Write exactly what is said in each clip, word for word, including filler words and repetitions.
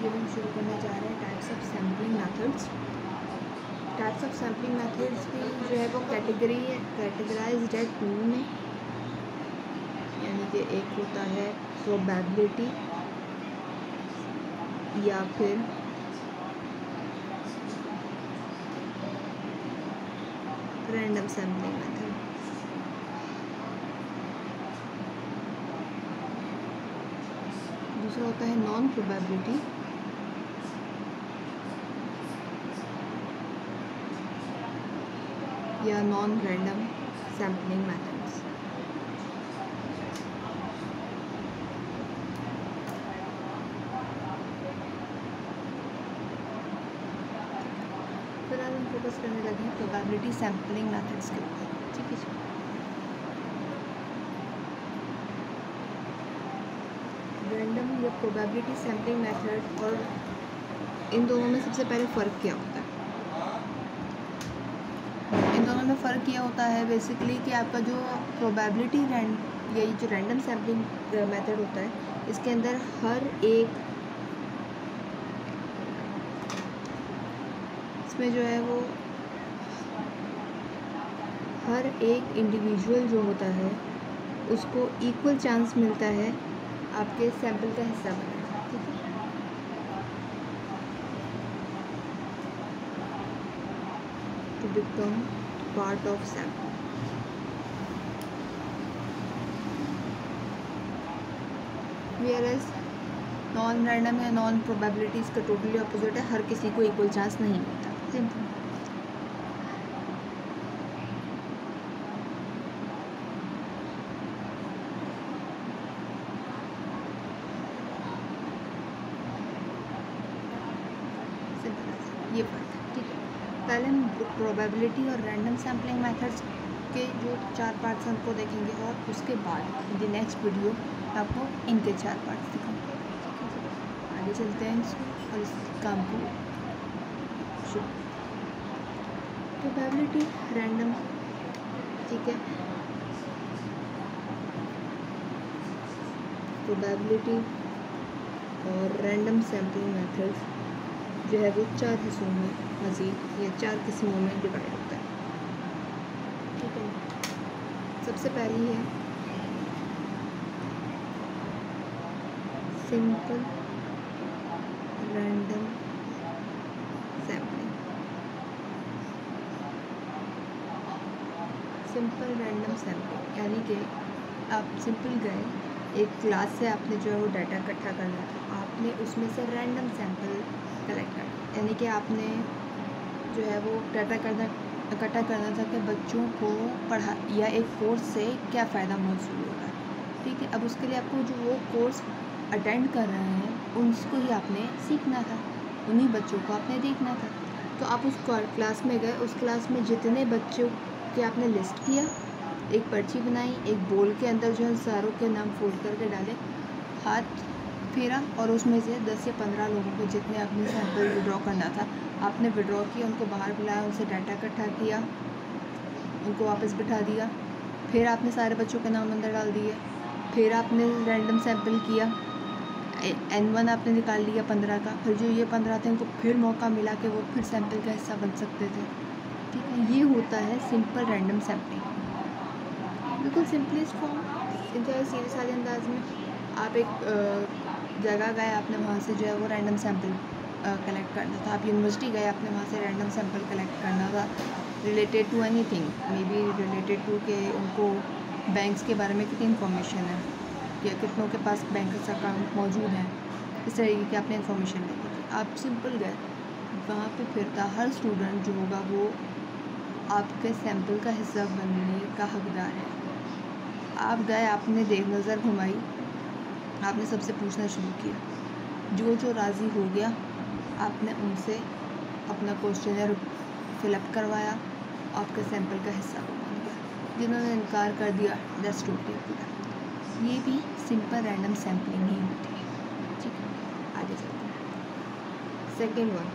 Video में हम शुरू करने जा रहे हैं types of sampling methods. Types of sampling methods की जो है वो कैटेगरी कैटेगराइज्ड है टू में, यानी कि एक होता है प्रोबेबिलिटी या फिर रैंडम सैम्पलिंग मेथड। दूसरा होता है नॉन प्रोबेबिलिटी या नॉन रैंडम सैम्पलिंग मेथड्स। फिलहाल हम फोकस करने लगे हैं प्रोबेबिलिटी सैम्पलिंग मेथड्स के ऊपर, ठीक है जी। रैंडम या प्रोबेबिलिटी सैम्पलिंग मेथड और इन दोनों में सबसे पहले फ़र्क क्या होता है? इन दोनों में फ़र्क ये होता है बेसिकली कि आपका जो प्रोबेबिलिटी रैंड या जो रैंडम सैम्पलिंग मेथड होता है, इसके अंदर हर एक इसमें जो है वो हर एक इंडिविजुअल जो होता है उसको इक्वल चांस मिलता है आपके सैंपल का हिस्सा बनने का, ठीक है। To become part of sample. Whereas non random या नॉन प्रोबेबिलिटी इसका टोटली अपोजिट है, हर किसी को इक्वल चांस नहीं मिलता, सिंपल। ये फ़र्क है, ठीक है। पहले हम प्रोबेबिलिटी और रैंडम सैम्पलिंग मेथड्स के जो चार पार्ट्स हैं उनको देखेंगे और उसके बाद इन द नेक्स्ट वीडियो आपको इनके चार पार्ट्स दिखाऊंगे, ठीक है। आगे चलते हैं इसको और इस काम को शुरू। प्रोबेबिलिटी रैंडम, ठीक है। प्रोबेबिलिटी और रैंडम सैम्पलिंग मेथड्स जो है वो चार हिस्सों में मज़ीद या चार किस्मों में डिवाइड होता है, ठीक है। सबसे पहली है simple random sampling. Simple random sampling यानी कि आप सिंपल गए एक क्लास से, आपने जो है वो डाटा इकट्ठा करना था, आपने उसमें से रैंडम सैंपल कलेक्ट करना, यानी कि आपने जो है वो डाटा करना इकट्ठा करना था कि बच्चों को पढ़ा या एक कोर्स से क्या फ़ायदा मौजूद होगा, ठीक है। अब उसके लिए आपको जो वो कोर्स अटेंड कर रहे हैं उनको ही आपने सीखना था, उन्हीं बच्चों को आपने देखना था। तो आप उस क्लास में गए, उस क्लास में जितने बच्चों के आपने लिस्ट किया, एक पर्ची बनाई, एक बोल के अंदर जो है सारों के नाम फोल्ड करके डाले, हाथ फेरा और उसमें से दस या पंद्रह लोगों को जितने अपने सैंपल विड्रॉ करना था आपने विड्रॉ किया, उनको बाहर बुलाया, उनसे डाटा इकट्ठा किया, उनको वापस बिठा दिया। फिर आपने सारे बच्चों के नाम अंदर डाल दिए, फिर आपने रैंडम सैंपल किया, एन वन आपने निकाल लिया पंद्रह का, फिर जो ये पंद्रह थे उनको फिर मौका मिला कि वो फिर सैंपल का हिस्सा बन सकते थे, ठीक है। ये होता है सिंपल रैंडम सैम्पलिंग, बिल्कुल सिंपलेस्ट फॉर्म, इंतहाई सीधे सादे अंदाज में। आप एक जगह गए, आपने वहाँ से जो है वो रैंडम सैंपल कलेक्ट करना था, आप यूनिवर्सिटी गए, आपने वहाँ से रैंडम सैंपल कलेक्ट करना था related to anything, may be related to के उनको बैंक्स के बारे में कितनी इन्फॉर्मेशन है या कितनों के पास बैंक अकाउंट मौजूद है, इस तरीके की आपने इन्फॉर्मेशन लेनी थी। आप सिंपल गए, वहाँ पे फिर था हर स्टूडेंट जो होगा वो आपके सैंपल का हिस्सा बनने का हकदार है। आप गए, आपने देख नज़र घुमाई, आपने सबसे पूछना शुरू किया, जो जो राज़ी हो गया आपने उनसे अपना क्वेश्चनर फिलअप करवाया, आपके सैंपल का हिस्सा बन गया। जिन्होंने इनकार कर दिया दैट्स टोटली अप्लाई। ये भी सिंपल रैंडम सैम्पलिंग ही होती है, ठीक है। आगे चलते हैं। Second one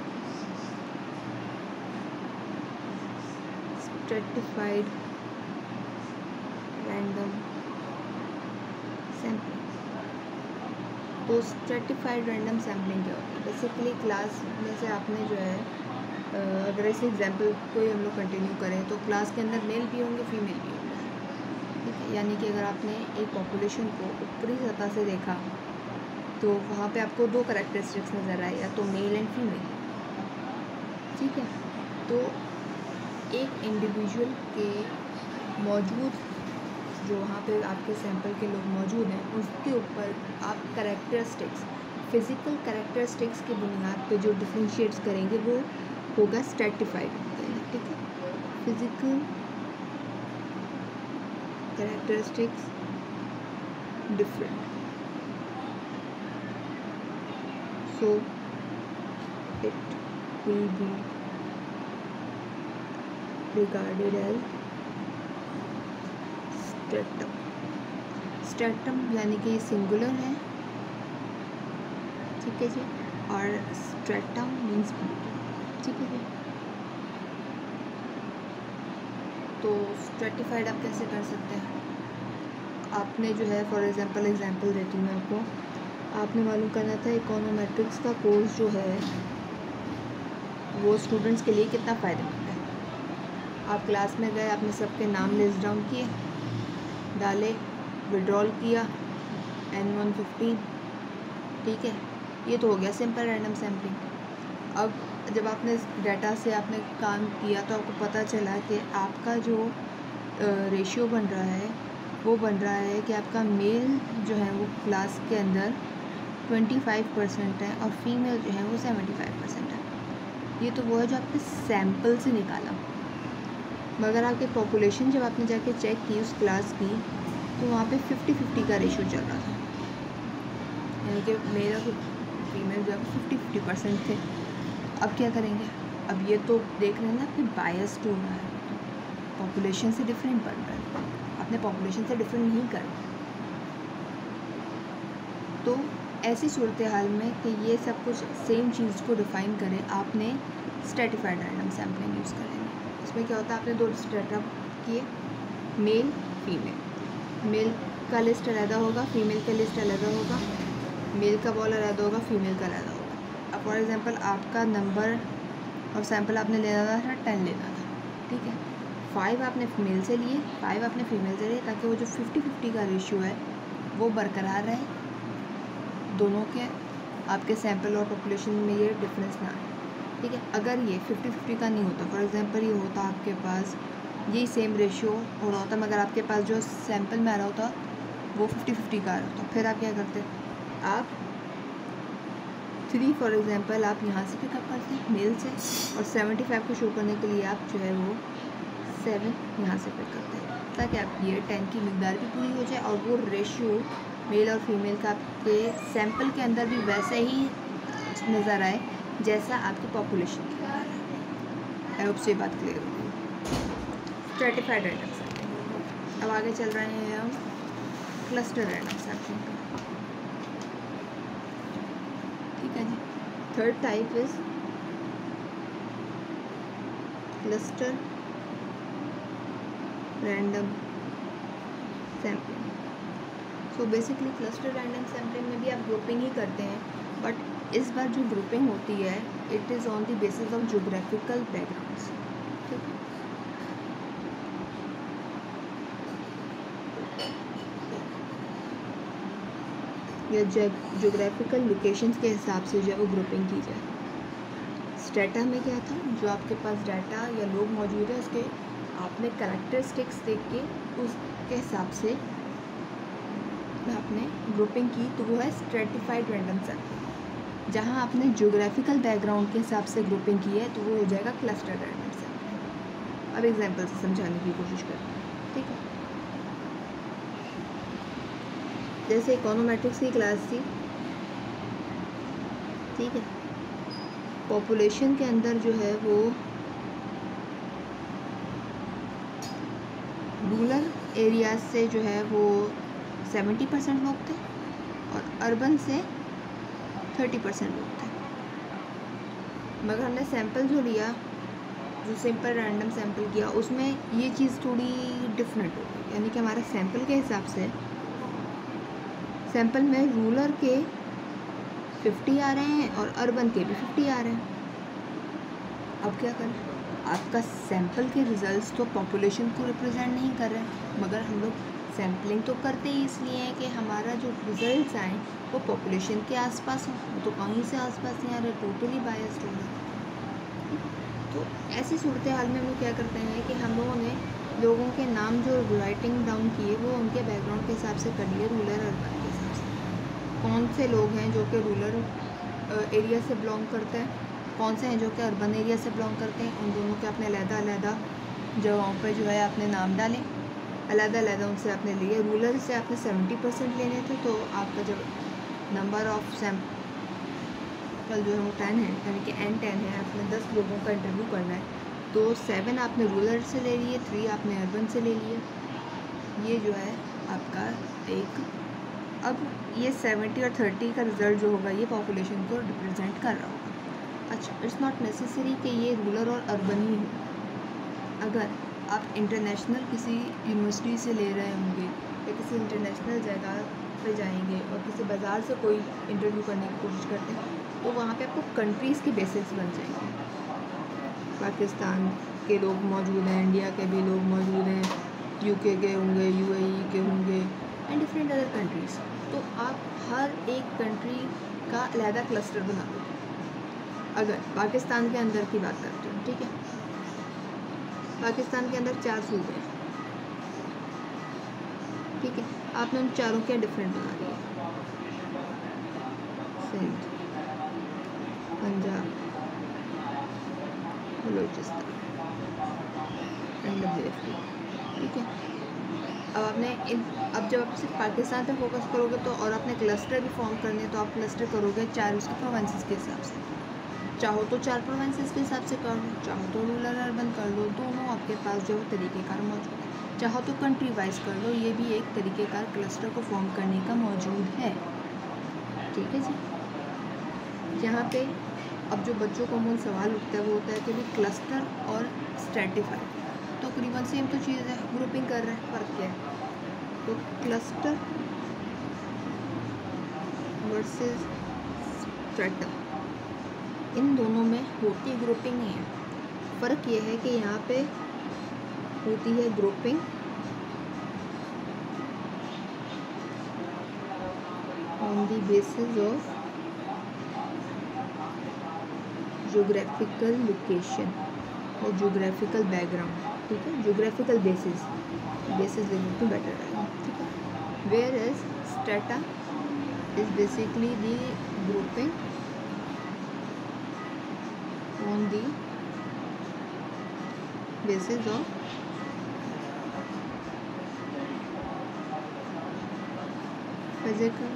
stratified random sampling. तो स्ट्रेटिफाइड रैंडम सैम्पलिंग क्या होती है? बेसिकली क्लास में से आपने जो है अ, अगर ऐसे एग्जांपल कोई हम लोग कंटिन्यू करें तो क्लास के अंदर मेल भी होंगे, फीमेल भी होंगे, ठीक है। यानी कि अगर आपने एक पॉपुलेशन को ऊपरी सतह से देखा तो वहाँ पे आपको दो करैक्टरिस्टिक्स नज़र आए, या तो मेल एंड फीमेल, ठीक है। तो एक इंडिविजुअल के मौजूद जो वहाँ पे आपके सैंपल के लोग मौजूद हैं उसके ऊपर आप करैक्टरिस्टिक्स, फिज़िकल करैक्टरिस्टिक्स की बुनियाद पे जो डिफरेंशिएट्स करेंगे वो होगा स्ट्रेटिफाइड, ठीक है। Physical characteristics different, so it will be regarded as stratum. Stratum यानी कि ये सिंगुलर है, ठीक है जी, और स्ट्रेटम मीन्स ठीक है जी। तो स्ट्रेटिफाइड आप कैसे कर सकते हैं? आपने जो है फॉर एग्जांपल एग्जांपल देती हूँ मैं आपको, आपने मालूम करना था इकोनोमेट्रिक्स का कोर्स जो है वो स्टूडेंट्स के लिए कितना फ़ायदेमंद है। आप क्लास में गए, आपने सबके नाम लिस्ट डाउन किए, डाले, विड्रॉल किया एन वन फिफ्टीन, ठीक है। ये तो हो गया सिंपल रैंडम सैम्पलिंग। अब जब आपने इस डाटा से आपने काम किया तो आपको पता चला कि आपका जो रेशियो बन रहा है वो बन रहा है कि आपका मेल जो है वो क्लास के अंदर पच्चीस परसेंट है और फीमेल जो है वो पचहत्तर परसेंट है। ये तो वो है जो आपने सैम्पल से निकाला। मगर आपके पॉपुलेशन जब आपने जाके चेक की उस क्लास की तो वहाँ पे फिफ्टी फिफ्टी का रेशियो चल रहा था, यानी कि मेल और फीमेल जो है फिफ्टी फिफ्टी परसेंट थे। अब क्या करेंगे? अब ये तो देख रहे हैं ना कि बायस्ड हो रहा है, पॉपुलेशन से डिफरेंट बन रहा है, आपने पॉपुलेशन से डिफरेंट नहीं कर। तो ऐसी सूरत हाल में कि ये सब कुछ सेम चीज़ को डिफ़ाइन करें, आपने स्ट्रेटिफाइड रैंडम सैम्पलिंग यूज़ करेंगे। इसमें क्या होता है, आपने दो स्ट्रेटा किए, मेल फीमेल, मेल का लिस्ट अलग होगा, फीमेल का लिस्ट अलग होगा, मेल का बॉल अलग होगा, फीमेल का अलग होगा। अब फॉर एग्जांपल आपका नंबर और सैंपल आपने लेना था टेन लेना था, ठीक है। फाइव आपने मेल से लिए, फाइव आपने फीमेल से लिए, ताकि वो जो फिफ्टी फिफ्टी का रेशियो है वो बरकरार रहे, दोनों के आपके सैंपल और पॉपुलेशन में ये डिफरेंस ना आए, ठीक है। अगर ये फिफ्टी फिफ्टी का नहीं होता, फॉर एग्जांपल ये होता आपके पास यही सेम रेशियो हो रहा होता मगर आपके पास जो सैंपल में आ रहा होता वो फिफ्टी फिफ्टी का आ रहा होता, फिर आप क्या करते? आप थ्री फॉर एग्जांपल आप यहाँ से पिकअप करते हैं मेल से, और सेवेंटी फाइव को शो करने के लिए आप जो है वो सेवन यहाँ से पिक करते हैं, ताकि आप ये टेन की मिकदार भी पूरी हो जाए और वो रेशियो मेल और फीमेल का आपके सैंपल के अंदर भी वैसे ही नज़र आए जैसा आपकी पॉपुलेशन की नज़र आए। आई होप से बात क्लियर होगी। Stratified random sampling. अब आगे चल रहे हैं हम क्लस्टर रैंडम सैम्पलिंग का, ठीक है जी। Third type is cluster random sampling. So basically cluster random sampling में भी आप ग्रुपिंग ही करते हैं, बट इस बार जो ग्रुपिंग होती है it is on the basis of geographical backgrounds, ठीक है। या ज्योग्राफिकल लोकेशंस के हिसाब से जो है वो ग्रुपिंग की जाए। स्ट्रेटा में क्या था, जो आपके पास डाटा या लोग मौजूद है उसके आपने करैक्टरिस्टिक्स देख के उसके हिसाब से आपने ग्रुपिंग की, तो वो है स्ट्रेटिफाइड रैंडम सैम्पलिंग। जहाँ आपने ज्योग्राफिकल बैकग्राउंड के हिसाब से ग्रुपिंग की है तो वो हो जाएगा क्लस्टर रैंडम सैम्पलिंग। अब एग्जांपल से समझाने की कोशिश करते हैं, ठीक है। जैसे इकोनोमेट्रिक्स की क्लास थी, ठीक है, पॉपुलेशन के अंदर जो है वो रूरल एरियाज से जो है वो सेवेंटी परसेंट लोग थे और अर्बन से थर्टी परसेंट लोग थे। मगर हमने सैंपल जो लिया, जो सिंपल रैंडम सैंपल किया, उसमें ये चीज़ थोड़ी डिफरेंट हो गई। यानी कि हमारे सैंपल के हिसाब से सैंपल में रूरल के फिफ्टी आ रहे हैं और अर्बन के भी फिफ्टी आ रहे हैं। अब क्या करें, आपका सैंपल के रिजल्ट्स तो पॉपुलेशन को रिप्रेजेंट नहीं कर रहे हैं, मगर हम लोग सैम्पलिंग तो करते ही इसलिए है कि हमारा जो रिजल्ट्स आए वो पॉपुलेशन के आसपास हो, वो तो कहीं से आसपास नहीं आ रहे, टोटली बायस्ड हो गए। तो ऐसी सूरत हाल में हम लोग क्या करते हैं कि हम लोगों ने लोगों के नाम जो राइटिंग डाउन किए वो उनके बैकग्राउंड के हिसाब से कर लिए, रूरल अर्बन के हिसाब से। कौन से लोग हैं जो कि रूरल एरिया से बिलोंग करते हैं, कौन से हैं जो कि अर्बन एरिया से बिलोंग करते हैं, उन दोनों के अपने अलग-अलग जगहों पे जो है आपने नाम डालें, अलग-अलग उनसे आपने लिए। रूरल से आपने सेवेंटी परसेंट लेने थे, तो आपका जब नंबर ऑफ सैम्पल जो है वो टेन है, यानी कि एन टेन है, आपने दस लोगों का इंटरव्यू करना है, तो सेवन आपने रूरल से ले लिए, थ्री आपने अर्बन से ले लिए। ये जो है आपका एक, अब ये सेवेंटी और थर्टी का रिज़ल्ट जो होगा ये पॉपुलेशन को रिप्रेजेंट कर रहा होगा। अच्छा, इट्स नॉट नेसेसरी कि ये रूरल और अर्बन ही हो। अगर आप इंटरनेशनल किसी यूनिवर्सिटी से ले रहे होंगे या किसी इंटरनेशनल जगह पे जाएंगे और किसी बाज़ार से कोई इंटरव्यू करने की कोशिश करते हैं, तो वहाँ पे आपको कंट्रीज़ के बेसिस बन जाएंगे। पाकिस्तान के लोग मौजूद हैं, इंडिया के भी लोग मौजूद हैं, यूके के होंगे, यूएई के होंगे एंड डिफरेंट अदर कंट्रीज़। तो आप हर एक कंट्री का अलग क्लस्टर बना दो। अगर पाकिस्तान के अंदर की बात करते हैं, ठीक है, पाकिस्तान के अंदर चार सूबे हैं, ठीक है, आपने उन चारों के डिफरेंट बना दिए, सिंध, पंजाब, बलूचिस्तान एंड डब्ल्यूएफटी, ठीक है। अब आपने इन अब जब आप सिर्फ पाकिस्तान पे फोकस करोगे तो और आपने क्लस्टर भी फॉर्म करने हैं, तो आप क्लस्टर करोगे चार उसके प्रोविंसेस के हिसाब से। चाहो तो चार प्रोविंसेस के हिसाब से कर लो, चाहो तो रूरल अर्बन कर लो, दोनों आपके पास जो है तरीक़ेकार मौजूद है। चाहो तो कंट्री वाइज कर लो, ये भी एक तरीक़ेकार क्लस्टर को फॉर्म करने का मौजूद है, ठीक है जी। यहाँ पे अब जो बच्चों को मूल सवाल उठता है वो होता है कि भाई क्लस्टर और स्ट्रैटिफाई तो करीबन सेम तो चीज़ है, ग्रुपिंग कर रहे हैं, फ़र्क क्या है। तो क्लस्टर वर्सेस स्ट्रैटा, इन दोनों में होती ग्रुपिंग नहीं है। फ़र्क ये है कि यहाँ पे होती है grouping on the basis of geographical location और जोग्राफिकल बैकग्राउंड, ठीक है, जोग्राफिकल बेसिस बेसिस लिखने तो बेटर रहेगा, ठीक है। Whereas strata is basically the grouping on the basis of physical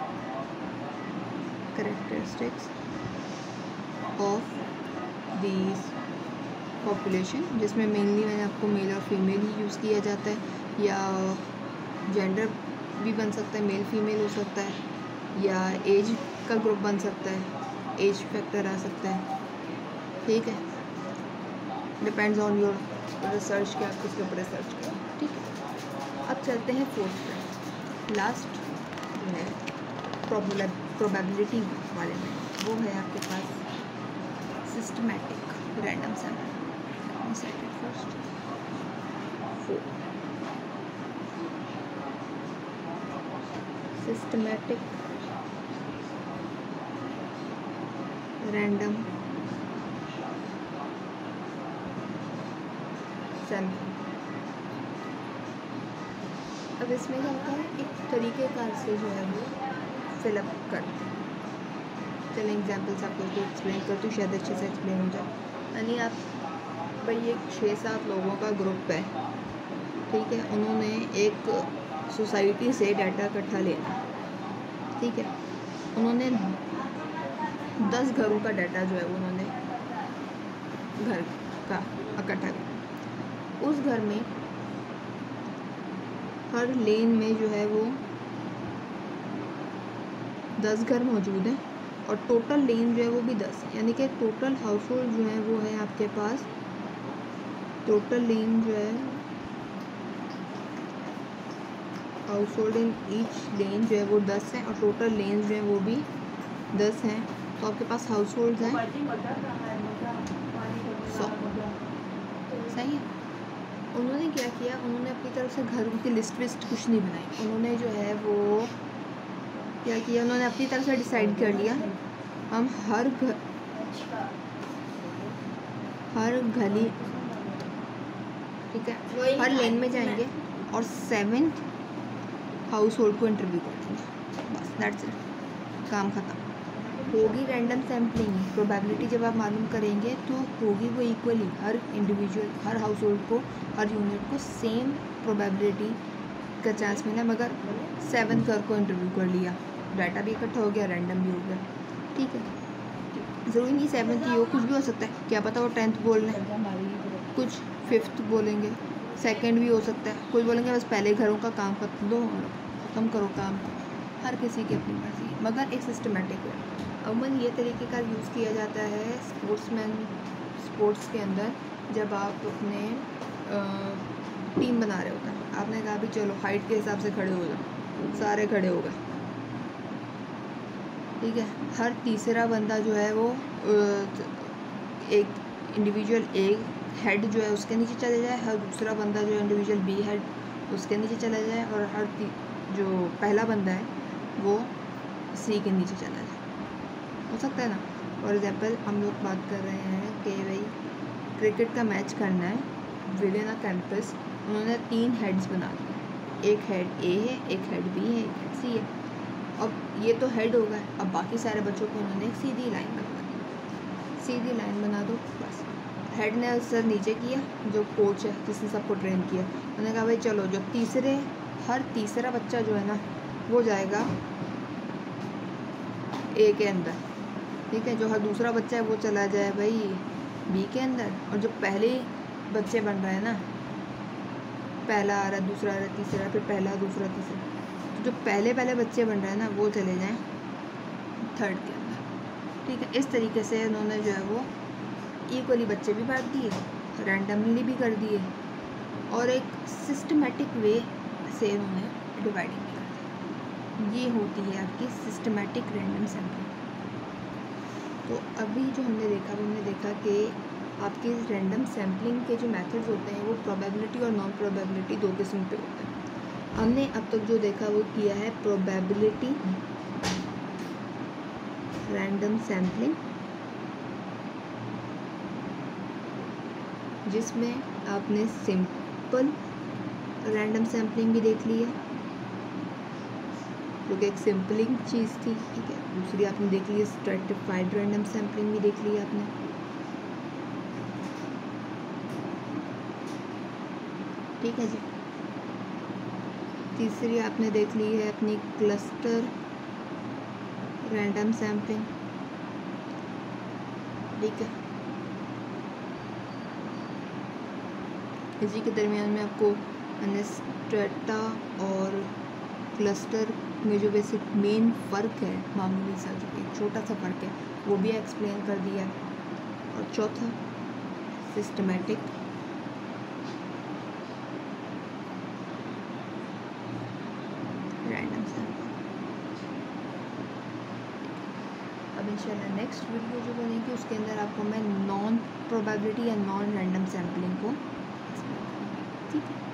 characteristics of these population, जिसमें मेनली मैंने आपको मेल और फीमेल ही यूज़ किया जाता है, या जेंडर भी बन सकता है, मेल फीमेल हो सकता है, या एज का ग्रुप बन सकता है, एज फैक्टर आ सकता है, ठीक है, डिपेंड्स ऑन योर रिसर्च कि आप किसके ऊपर रिसर्च करें, ठीक है। अब चलते हैं फोर्थ पे, लास्ट जो है प्रोबेबिलिटी वाले में, वो है आपके पास systematic random sample. First four systematic random sample. अब इसमें क्या होता है, एक तरीक़ेकार से जो है वो फिलअप करते हैं। चलिए एग्जांपल्स आपको एक्सप्लेन करती हूँ, शायद अच्छे से एक्सप्लेन हो जाए। यानी आप भाई एक छः सात लोगों का ग्रुप है, ठीक है, उन्होंने एक सोसाइटी से डाटा इकट्ठा लेना, ठीक है, उन्होंने दस घरों का डाटा जो है उन्होंने घर का इकट्ठा किया। उस घर में हर लेन में जो है वो दस घर मौजूद हैं और टोटल लेन जो है वो भी दस है, यानी कि टोटल हाउस होल्ड जो है वो है आपके पास, टोटल लेन जो है household in each lane जो है वो दस है और टोटल लेन जो है वो भी दस हैं तो आपके पास हाउस होल्ड हैं सौ। सही है। उन्होंने क्या किया, उन्होंने अपनी तरफ से घरों की लिस्ट विस्ट कुछ नहीं बनाई। उन्होंने जो है वो क्या किया, उन्होंने अपनी तरफ से डिसाइड कर लिया हम हर घर हर गली, ठीक है, हर लेन में जाएंगे और सेवन हाउस होल्ड को इंटरव्यू कर देंगे। बस दैट्स इट, काम ख़त्म। होगी रैंडम सैम्पलिंग, प्रोबेबिलिटी जब आप मालूम करेंगे तो होगी वो इक्वली हर इंडिविजुअल, हर हाउस होल्ड को, हर यूनिट को सेम प्रोबेबिलिटी का चांस मिला। मगर सेवन कर को इंटरव्यू कर लिया, डाटा भी इकट्ठा हो गया, रैंडम भी हो गया, ठीक है। ज़रूरी नहीं सेवन की हो, कुछ भी हो सकता है, क्या पता वो टेंथ बोल रहे हैं, कुछ फिफ्थ बोलेंगे, सेकंड भी हो सकता है, कुछ बोलेंगे बस पहले घरों का काम कर दो, ख़त्म करो काम। हर किसी की अपनी मर्जी, मगर एक सिस्टमेटिक है। अमूमन ये तरीके का यूज़ किया जाता है स्पोर्ट्समैन स्पोर्ट्स के अंदर, जब आप अपने टीम बना रहे होते हैं। आपने कहा भी चलो हाइट के हिसाब से खड़े हो जाओ, सारे खड़े हो गए, ठीक है। हर तीसरा बंदा जो है वो एक इंडिविजुअल एक हेड जो है उसके नीचे चले जाए, हर दूसरा बंदा जो है इंडिविजुअल बी हेड उसके नीचे चला जाए, और हर जो पहला बंदा है वो सी के नीचे चला जाए। हो सकता है ना। फॉर एग्जांपल हम लोग बात कर रहे हैं कि भाई क्रिकेट का मैच करना है विद इन अ कैंपस, उन्होंने तीन हेड्स बना दिए, एक हेड ए है, एक हेड बी है, एक हेड सी है। अब ये तो हेड हो गया, अब बाकी सारे बच्चों को उन्होंने एक सीधी लाइन बनवा दी, सीधी लाइन बना दो बस। हेड ने सर नीचे किया, जो कोच है जिसने सबको ट्रेन किया, उन्होंने कहा भाई चलो जो तीसरे हर तीसरा बच्चा जो है ना वो जाएगा ए के अंदर, ठीक है। जो हर दूसरा बच्चा है वो चला जाए भाई बी के अंदर, और जो पहले बच्चे बन रहे हैं ना, पहला आ रहा है, दूसरा आ रहा है, तीसरा, फिर पहला, दूसरा, तीसरा, तो जो पहले पहले बच्चे बन रहे हैं ना वो चले जाएं थर्ड के अंदर, ठीक है। इस तरीके से उन्होंने जो है वो इक्वली बच्चे भी बांट दिए, रैंडमली भी कर दिए, और एक सिस्टमेटिक वे से उन्होंने डिवाइडिंग भी कर दिया। ये होती है आपकी सिस्टमेटिक रैंडम सैम्पलिंग। तो अभी जो हमने देखा वो हमने देखा कि आपकी रैंडम सैम्पलिंग के जो मेथड्स होते हैं वो प्रोबेबिलिटी और नॉन प्रोबेबिलिटी दो किस्म के होते हैं। हमने अब तक जो देखा वो किया है प्रोबेबिलिटी रैंडम सैम्पलिंग, जिसमें आपने सिंपल रैंडम सैम्पलिंग भी देख ली है, जो कि एक सिंपलिंग चीज़ थी, ठीक है। दूसरी आपने देख ली है स्ट्रैटिफाइड रैंडम सैम्पलिंग भी देख ली है आपने, ठीक है जी। तीसरी आपने देख ली है अपनी क्लस्टर रैंडम सैम्पलिंग, ठीक है। इसी के दरमियान में आपको मैंने स्ट्रेटा और क्लस्टर में जो बेसिक मेन फ़र्क है, मामूली सा जो एक छोटा सा फ़र्क है, वो भी एक्सप्लेन कर दिया। और चौथा सिस्टमेटिक रैंडम सैम्पलिंग। अब इंशाल्लाह नेक्स्ट वीडियो जो बनेगी उसके अंदर आपको मैं नॉन प्रोबेबिलिटी या नॉन रैंडम सैम्पलिंग को एक्सप्लेन करूँगी, ठीक है।